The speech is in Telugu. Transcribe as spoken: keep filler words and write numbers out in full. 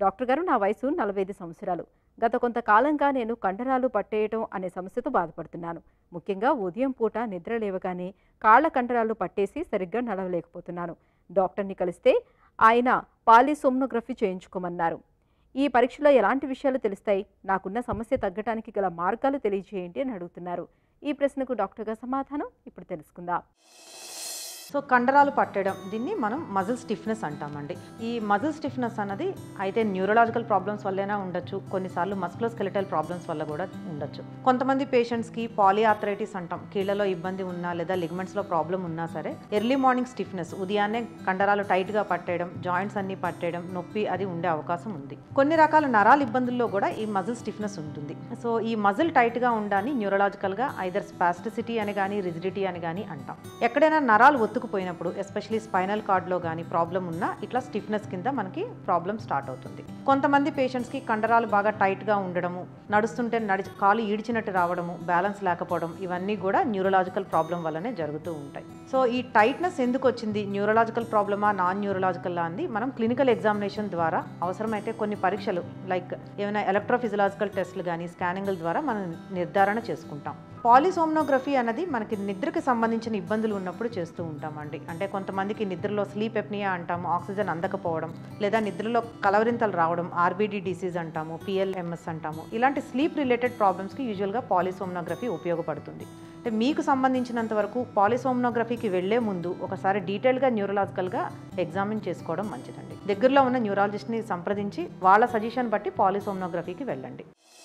డాక్టర్ గారు, నా వయసు నలభై ఐదు సంవత్సరాలు. గత కొంతకాలంగా నేను కండరాలు పట్టేయటం అనే సమస్యతో బాధపడుతున్నాను. ముఖ్యంగా ఉదయం పూట నిద్ర లేవగానే కాళ్ల కండరాలు పట్టేసి సరిగ్గా నడవలేకపోతున్నాను. డాక్టర్ని కలిస్తే ఆయన పాలిసోమ్నోగ్రఫీ చేయించుకోమన్నారు. ఈ పరీక్షలో ఎలాంటి విషయాలు తెలుస్తాయి? నాకున్న సమస్య తగ్గడానికి గల మార్గాలు తెలియజేయండి అని అడుగుతున్నారు. ఈ ప్రశ్నకు డాక్టర్ గారి సమాధానం ఇప్పుడు తెలుసుకుందాం. సో కండరాలు పట్టడం, దీన్ని మనం మజిల్ స్టిఫ్నెస్ అంటామండి. ఈ మజిల్ స్టిఫ్నెస్ అన్నది అయితే న్యూరలాజికల్ ప్రాబ్లమ్స్ వల్లైనా ఉండొచ్చు, కొన్నిసార్లు మస్కులోస్కెలిటల్ ప్రాబ్లమ్స్ వల్ల కూడా ఉండొచ్చు. కొంతమంది పేషెంట్స్కి పాలిఆర్థరైటిస్ అంటాం, కీళ్లలో ఇబ్బంది ఉన్నా లేదా లిగమెంట్స్లో ప్రాబ్లం ఉన్నా సరే ఎర్లీ మార్నింగ్ స్టిఫ్నెస్, ఉదయాన్నే కండరాలు టైట్గా పట్టేయడం, జాయింట్స్ అన్ని పట్టేయడం, నొప్పి అది ఉండే అవకాశం ఉంది. కొన్ని రకాల నరాల ఇబ్బందుల్లో కూడా ఈ మజిల్ స్టిఫ్నెస్ ఉంటుంది. సో ఈ మజిల్ టైట్గా ఉండాలని న్యూరలాజికల్గా ఐదర్ స్పాస్టిసిటీ అని కానీ రిజిడిటీ అని కానీ అంటాం. ఎక్కడైనా నరాలు ఒత్తు పోయినప్పుడు ఎస్పెషలీ స్పైనల్ కార్డ్లో కానీ ప్రాబ్లం ఉన్నా ఇట్లా స్టిఫ్నెస్ కింద మనకి ప్రాబ్లం స్టార్ట్ అవుతుంది. కొంతమంది పేషెంట్స్కి కండరాలు బాగా టైట్గా ఉండడము, నడుస్తుంటే నడి కాలు ఈడ్చినట్టు రావడము, బ్యాలెన్స్ లేకపోవడం, ఇవన్నీ కూడా న్యూరలాజికల్ ప్రాబ్లం వల్లనే జరుగుతూ ఉంటాయి. సో ఈ టైట్నెస్ ఎందుకు వచ్చింది, న్యూరలాజికల్ ప్రాబ్లమా నాన్ న్యూరలాజికల్ అని మనం క్లినికల్ ఎగ్జామినేషన్ ద్వారా అవసరమైతే కొన్ని పరీక్షలు లైక్ ఏమైనా ఎలక్ట్రోఫిజియలాజికల్ టెస్ట్లు కానీ స్కానింగ్ల ద్వారా మనం నిర్ధారణ చేసుకుంటాం. పాలిసోమ్నోగ్రఫీ అనేది మనకి నిద్రకి సంబంధించిన ఇబ్బందులు ఉన్నప్పుడు చేస్తూ ఉంటామండి. అంటే కొంతమందికి నిద్రలో స్లీప్ ఎప్నియా అంటాము, ఆక్సిజన్ అందకపోవడం, లేదా నిద్రలో కలవరింతలు రావడం, ఆర్బీడీ డిసీజ్ అంటాము, పిఎల్ఎంఎస్ అంటాము. ఇలాంటి స్లీప్ రిలేటెడ్ ప్రాబ్లమ్స్కి యూజువల్గా పాలిసోమ్నోగ్రఫీ ఉపయోగపడుతుంది. అంటే మీకు సంబంధించినంత వరకు పాలిసోమ్నోగ్రఫీకి వెళ్లే ముందు ఒకసారి డీటెయిల్గా న్యూరలాజికల్గా ఎగ్జామిన్ చేసుకోవడం మంచిదండి. దగ్గరలో ఉన్న న్యూరాలజిస్ట్ని సంప్రదించి వాళ్ళ సజెషన్ బట్టి పాలిసోమ్నోగ్రఫీకి వెళ్ళండి.